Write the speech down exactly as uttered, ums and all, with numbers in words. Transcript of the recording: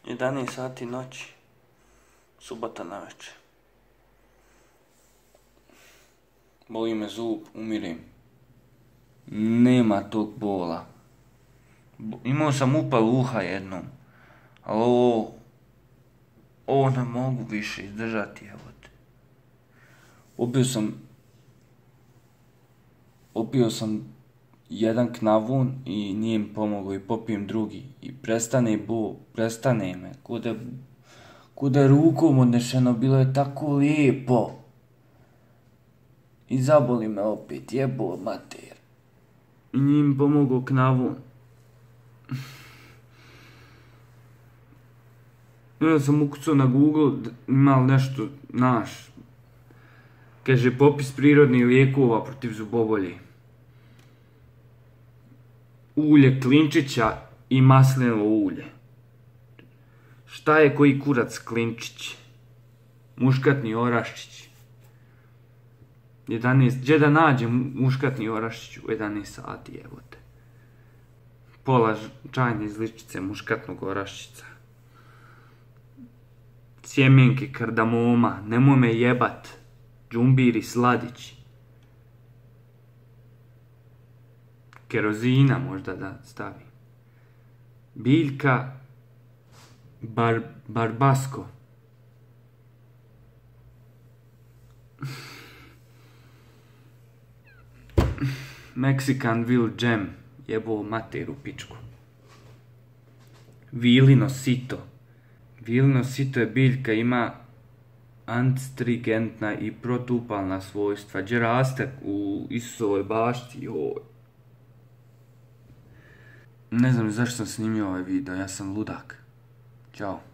jedanaest sati noći, subota navečer. Boli me zub, umirim. Nema tog bola. Imao sam upal uha jednom, ali ovo, ovo ne mogu više izdržati, evo te. Popio sam, popio sam jedan knavun i nije mi pomogao i popijem drugi. I prestane bol, prestane me, kuda, kuda rukom odnešeno, bilo je tako lijepo. I zaboli me opet, jebo mater. I nije mi pomogao knavun. Ja sam ukucao na Google, ima li nešto, naš, kaže popis prirodnih lijekova protiv zubobolje. Ulje klinčića i maslinovo ulje. Šta je koji kurac klinčić? Muškatni oraščić. jedanaest, gdje da nađem muškatni oraščić u jedanaest sati, evo te. Pola čajne izličice muškatnog oraščica. Sjemenke kardamoma, nemoj me jebat. Džumbir i sladić. Kerozina možda da stavi. Biljka bar, barbasko. Mexican Will Jam, jebo materu pičku. Vilino sito. Vilino sito je biljka, ima antstrigentna i protupalna svojstva. Gdje raste u Isusovoj bašti, joj. Ne znam zašto sam snimio ovaj video, ja sam ludak. Ćao.